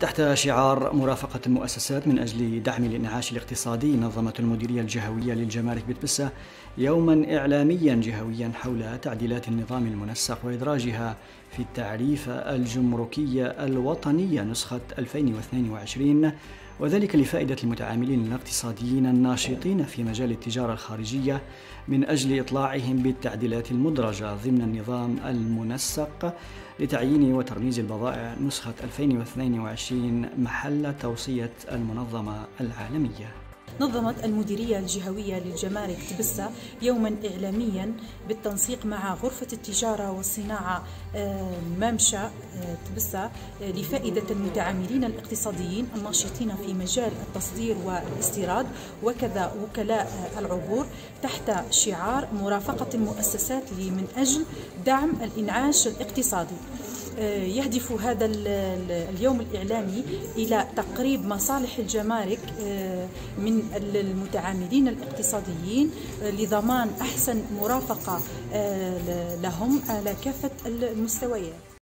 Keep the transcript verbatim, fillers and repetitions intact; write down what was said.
تحت شعار مرافقة المؤسسات من أجل دعم الإنعاش الاقتصادي، نظمت المديرية الجهوية للجمارك بتبسة يوما إعلاميا جهويا حول تعديلات النظام المنسق وإدراجها في التعريفة الجمركية الوطنية نسخة ألفين واثنين وعشرين، وذلك لفائدة المتعاملين الاقتصاديين الناشطين في مجال التجارة الخارجية من أجل إطلاعهم بالتعديلات المدرجة ضمن النظام المنسق لتعيين وترميز البضائع نسخة ألفين واثنين وعشرين محل توصية المنظمة العالمية. نظمت المديرية الجهوية للجمارك تبسة يوما إعلاميا بالتنسيق مع غرفة التجارة والصناعة ممشى تبسة لفائدة المتعاملين الاقتصاديين الناشطين في مجال التصدير والاستيراد وكذا وكلاء العبور تحت شعار مرافقة المؤسسات من أجل دعم الإنعاش الاقتصادي. يهدف هذا اليوم الإعلامي إلى تقريب مصالح الجمارك من المتعاملين الاقتصاديين لضمان أحسن مرافقة لهم على كافة المستويات.